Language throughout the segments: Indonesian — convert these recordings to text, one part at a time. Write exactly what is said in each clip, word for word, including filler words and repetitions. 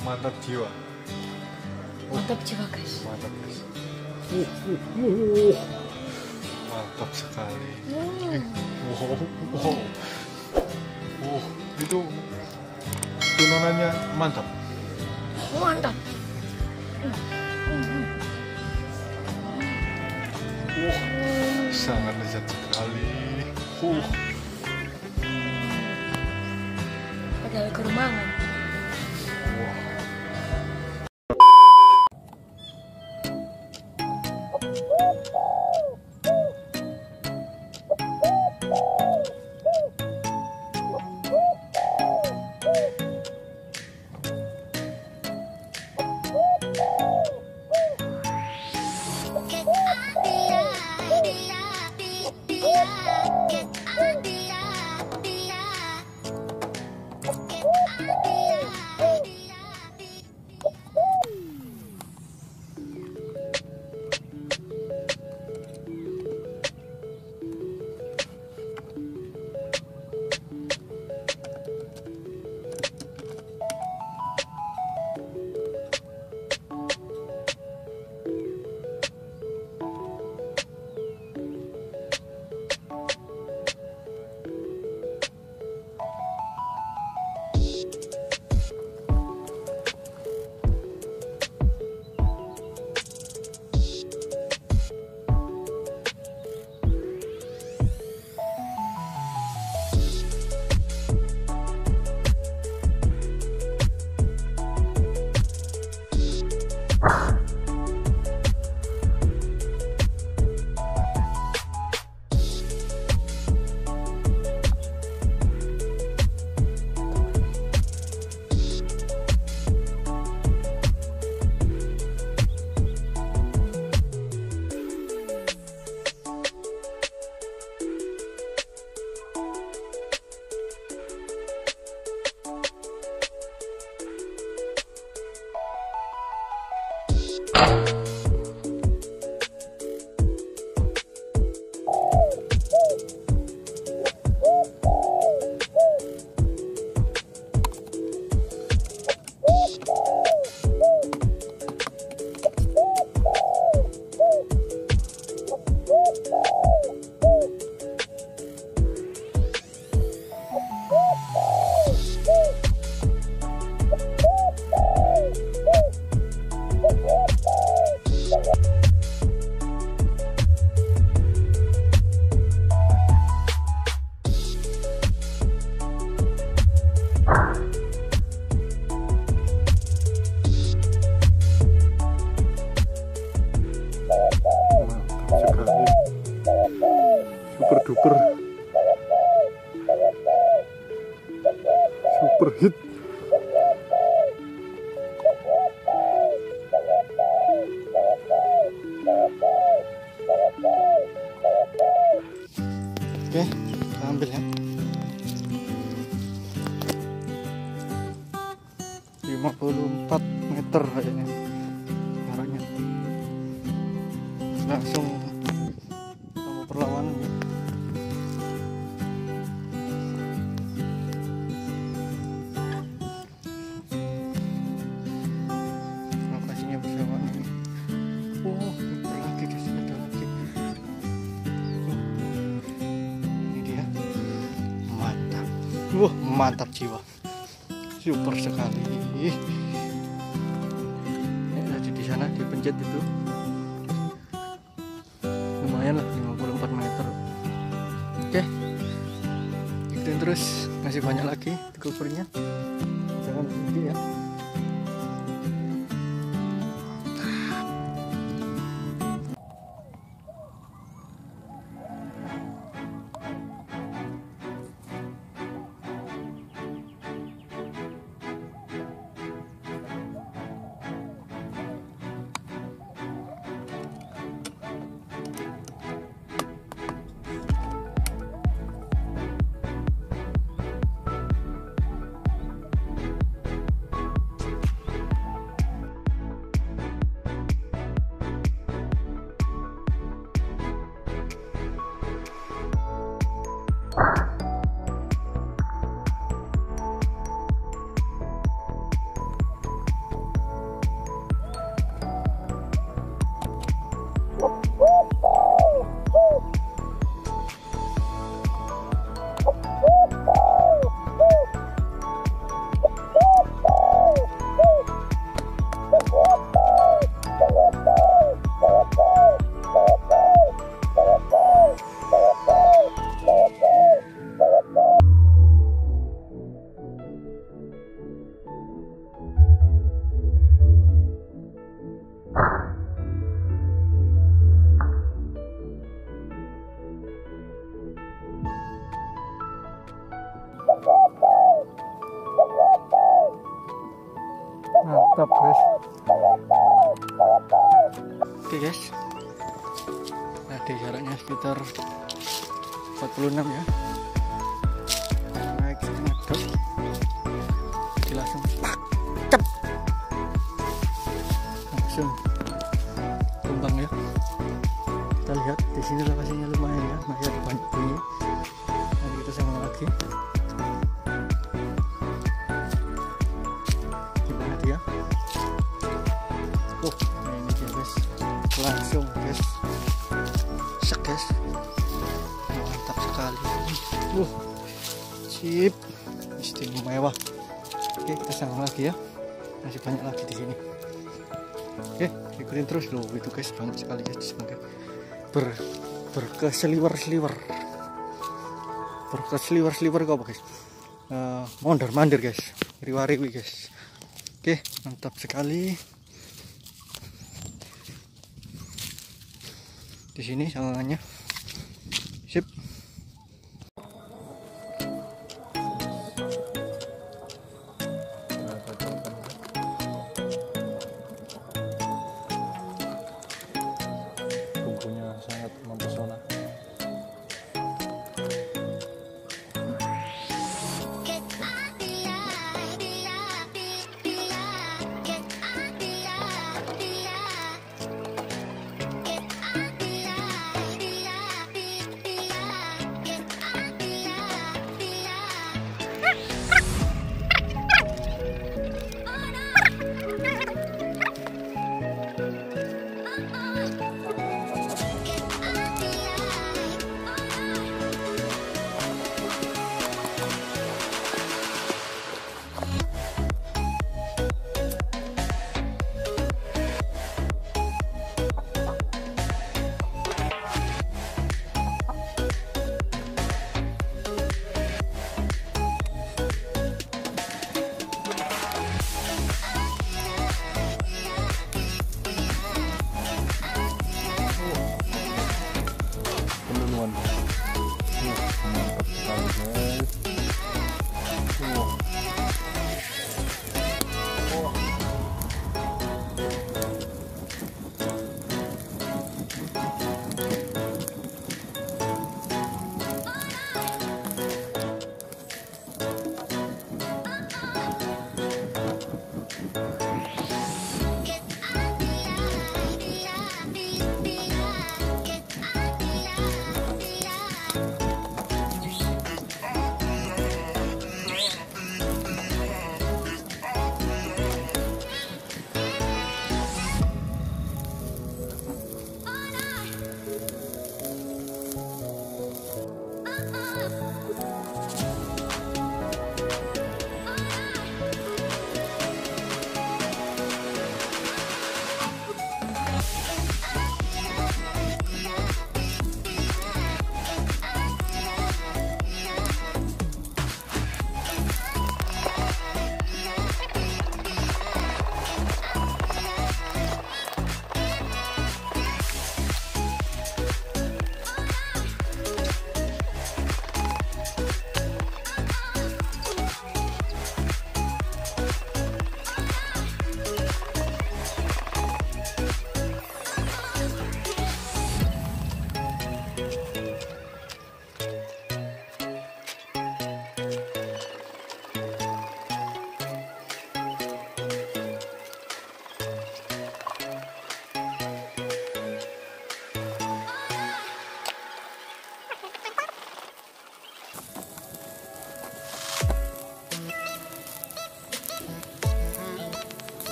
Mantap jiwa. Mantap jiwa guys. Mantap guys. Uh, uh, uh. Mantap sekali. Wow, wow. Oh, itu tunanannya mantap. Mantap. Wah, sangat lezat sekali. Uh. Padahal kerumangan. Wah. Super duper super hit. Oke, kita ambil ya. lima puluh empat meter kayaknya jaraknya. Langsung sama perlawanan ya. Lokasinya bersamaan ini. Oh, bentar lagi guys, ada lagi. Ini dia. Mantap. Wah, mantap jiwa. Super sekali. Ya, ada di sana dipencet itu. Lumayan lah, lima puluh empat meter. Oke, ikutin terus, masih banyak lagi covernya, jangan berhenti ya. mantap guys. Oke guys, tadi jaraknya sekitar empat puluh enam ya, naik setengah dok, jadi langsung pak, cep, langsung tumbang ya. Kita lihat di sini lokasinya lumayan ya, masih ada banyak bunyi. Nanti kita sambung lagi. Gimana dia? Oh, nah ini dia guys, langsung guys, sek guys, mantap sekali. Uh, sip, istimewa. Oke, kita sambung lagi ya, masih banyak lagi di sini. Oke, ikutin terus loh, itu guys banyak sekali guys. Oke, ber berkeseliwer-seliwer, berkeseliwer-seliwer kok guys, uh, mondar-mandir guys, riwa-riwi guys. Oke, mantap sekali. Di sini sangannya, sip. Bumbunya sangat mempesona. Mantap sekali guys. Wow. Oh.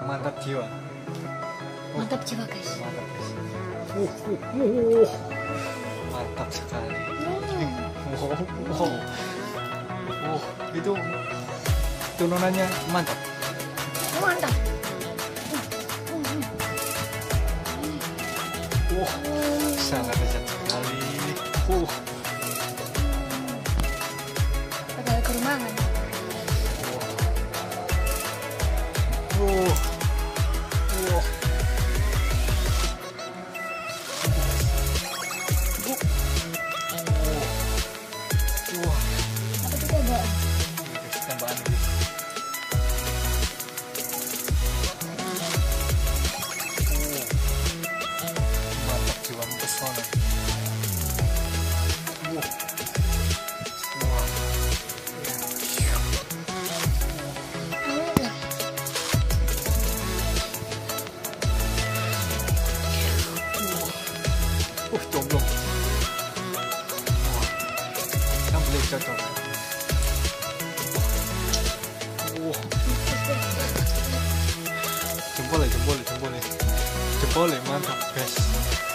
mantap jiwa. Mantap jiwa guys. Mantap guys. Uh, uh, uh. Mantap sekali. Hmm. Wow, wow. Oh, itu turunannya mantap. Mantap. Wah, sangat lezat sekali. Uh, Padahal kerumangan. uh, uh. Wah, Apa itu coba? guys, tambahan guys. Mantap jiwa mempesona. Wah. Wah. Uh, jomblo. Wah. Kan boleh cocok. Wah. Jempol ya, jempol ya, jempol ya. Jempol ya, mantap guys.